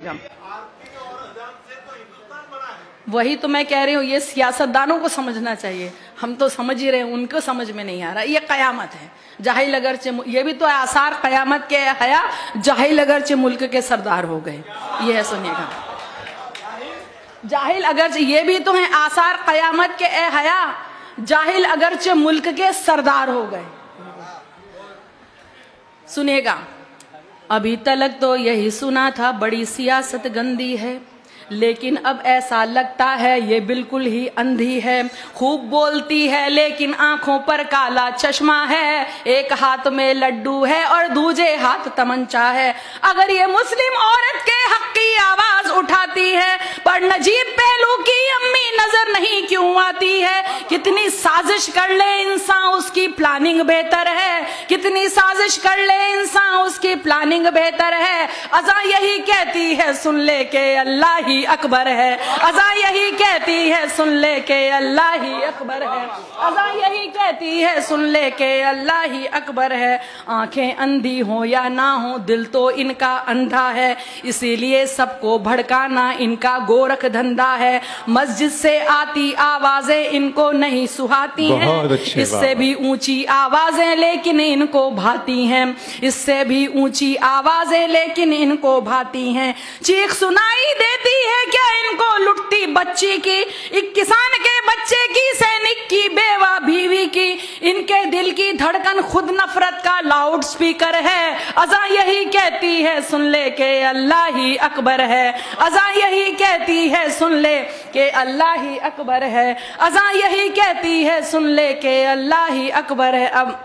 वही तो मैं कह रही हूँ, ये सियासतदानों को समझना चाहिए। हम तो समझ ही रहे हैं, उनको समझ में नहीं आ रहा। ये कयामत है, जाहिल अगरचे, ये भी तो आसार कयामत के हया, जाहिल अगरचे मुल्क के सरदार हो गए। ये है, सुनिएगा, जाहिल अगरचे, ये भी तो है आसार कयामत के हया, जाहिल अगरचे मुल्क के सरदार हो गए। सुनिएगा, अभी तक तो यही सुना था बड़ी सियासत गंदी है, लेकिन अब ऐसा लगता है ये बिल्कुल ही अंधी है। खूब बोलती है लेकिन आंखों पर काला चश्मा है, एक हाथ में लड्डू है और दूजे हाथ तमंचा है। अगर ये मुस्लिम औरत के हक की आवाज उठाती है, पर नजीब पहलू की अम्मी नजर नहीं क्यों आती है? कितनी साजिश कर ले इंसान, उसकी प्लानिंग बेहतर है। कितनी साजिश कर ले इंसान, उसकी प्लानिंग बेहतर है। अज़ा यही कहती है, सुन ले के अल्लाह ही अकबर है। अज़ा यही कहती है, सुन ले के अल्लाह ही अकबर है। अज़ा यही कहती है, सुन ले के अल्लाह ही अकबर है। आंखें अंधी हो या ना हो, दिल तो इनका अंधा है, इसीलिए सबको भड़काना इनका गोरख धंधा है। मस्जिद से आती आवाजें इनको नहीं सुहाती हैं, इससे भी ऊंची आवाजें लेकिन इनको भाती हैं। इससे भी ऊंची आवाजें लेकिन इनको भाती हैं। चीख सुनाई देती है क्या इनको लुटती बच्ची की, एक किसान के बच्चे की, सैनिक की, बेवा बीवी की। इनके दिल की धड़कन खुद नफरत का लाउड स्पीकर है। अज़ा यही कहती है, सुन ले के अल्लाह ही अकबर है। अज़ा यही कहती है, सुन ले के अल्लाह ही अकबर है। अज़ा यही कहती है, सुन ले के अल्लाह ही अकबर है। अब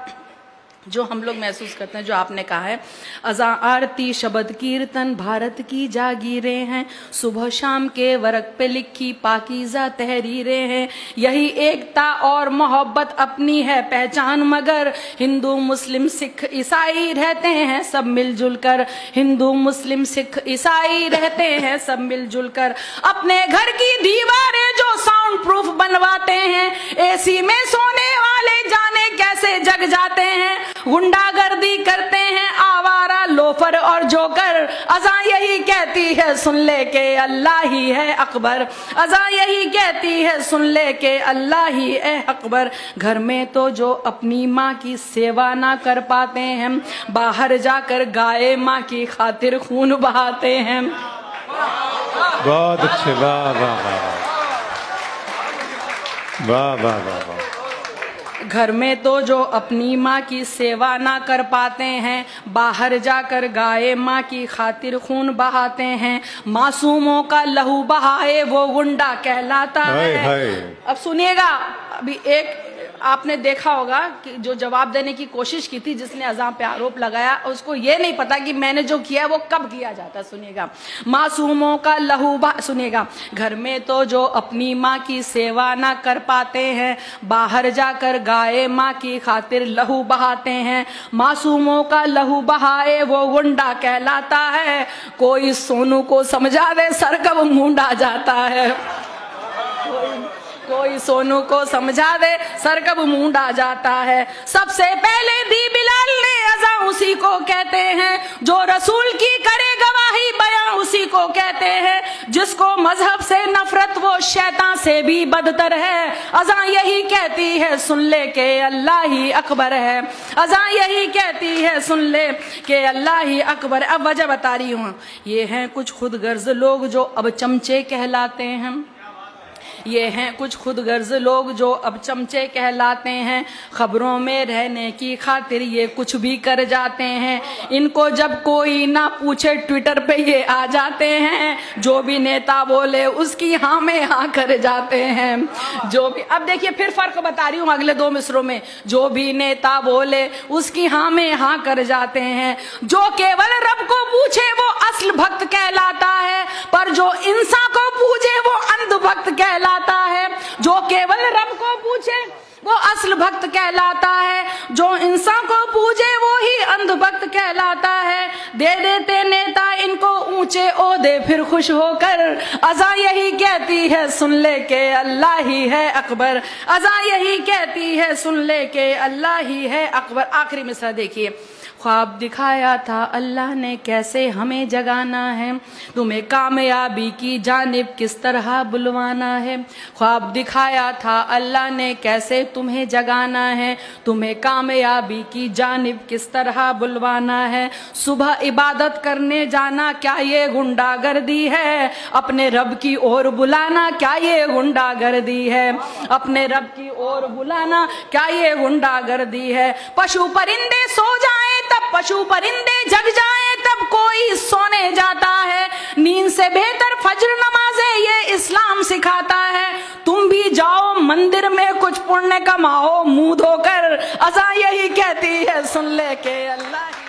जो हम लोग महसूस करते हैं, जो आपने कहा है, अज़ा आरती शब्द कीर्तन भारत की जागीरें हैं, सुबह शाम के वर्क पे लिखी पाकीज़ा तहरीरें हैं। यही एकता और मोहब्बत अपनी है पहचान, मगर हिंदू मुस्लिम सिख ईसाई रहते हैं सब मिलजुल कर। हिंदू मुस्लिम सिख ईसाई रहते हैं सब मिलजुल कर। अपने घर की दीवारें जो साउंड प्रूफ बनवाते हैं, एसी में सोने वाले जाने कैसे जग जाते हैं। गुंडागर्दी करते हैं आवारा लोफर और जोकर। अज़ा यही कहती है, सुन ले के अल्लाह ही है अकबर। अज़ा यही कहती है, सुन ले के अल्लाह ही है अकबर। घर में तो जो अपनी माँ की सेवा ना कर पाते हैं, बाहर जाकर गाय माँ की खातिर खून बहाते हैं। बहुत अच्छे, वाह वाह वाह वाह वाह वाह। घर में तो जो अपनी माँ की सेवा ना कर पाते हैं, बाहर जाकर गाय माँ की खातिर खून बहाते हैं। मासूमों का लहू बहाए वो गुंडा कहलाता है। अब सुनिएगा, अभी एक आपने देखा होगा कि जो जवाब देने की कोशिश की थी, जिसने अज़ा पे आरोप लगाया, उसको ये नहीं पता कि मैंने जो किया है वो कब किया जाता। सुनिएगा, मासूमों का लहू सुनिएगा, घर में तो जो अपनी माँ की सेवा ना कर पाते हैं, बाहर जाकर गाय माँ की खातिर लहू बहाते हैं। मासूमों का लहू बहाए वो गुंडा कहलाता है। कोई सोनू को समझा दे, सर कब मूंडा जाता है। कोई सोनू को समझा दे, सर कब मूंडा जाता है। सबसे पहले दी बिलाल ने अज़ा उसी को कहते हैं, जो रसूल की करे गवाही बयां उसी को कहते हैं। जिसको मजहब से नफरत वो शैतान से भी बदतर है। अज़ा यही कहती है, सुन ले के अल्लाह ही अकबर है। अज़ा यही कहती है, सुन ले के अल्लाह ही अकबर। अब वजह बता रही हूँ, ये हैं कुछ खुदगर्ज लोग जो अब चमचे कहलाते हैं। ये हैं कुछ खुदगर्ज लोग जो अब चमचे कहलाते हैं। खबरों में रहने की खातिर ये कुछ भी कर जाते हैं। इनको जब कोई ना पूछे ट्विटर पे ये आ जाते हैं। जो भी नेता बोले उसकी हाँ में हाँ कर जाते हैं। जो भी, अब देखिए फिर फर्क बता रही हूँ अगले दो मिसरों में। जो भी नेता बोले उसकी हाँ में हाँ कर जाते हैं। जो केवल रब को पूछे वो असल भक्त कहलाता है, पर जो इंसान को पूछे वो अंधभक्त कहलाता है। जो केवल रब को पूछे वो असल भक्त कहलाता है, जो इंसान को पूछे वो ही अंधभक्त कहलाता है। दे देते नेता इनको ऊंचे ओहदे फिर खुश होकर। अज़ा यही कहती है, सुन ले के अल्लाह ही है अकबर। अज़ा यही कहती है, सुन ले के अल्लाह ही है अकबर। आखिरी मिसरा देखिए, ख्वाब दिखाया था अल्लाह ने कैसे हमें जगाना है, तुम्हें कामयाबी की जानिब किस तरह बुलवाना है। ख्वाब दिखाया था अल्लाह ने कैसे तुम्हें जगाना है, तुम्हें कामयाबी की जानिब किस तरह बुलवाना है। सुबह इबादत करने जाना क्या ये गुंडागर्दी है, अपने रब की ओर बुलाना क्या ये गुंडागर्दी है, अपने रब की ओर बुलाना क्या ये गुंडागर्दी है। पशु परिंदे सो जाएं तब पशु परिंदे जग जाएं तब कोई सोने जाता है, नींद से बेहतर फज्र नमाज़े ये इस्लाम सिखाता है। तुम भी जाओ मंदिर में कुछ पुण्य कमाओ, मुंह धोकर अज़ान यही कहती है सुन ले के अल्लाह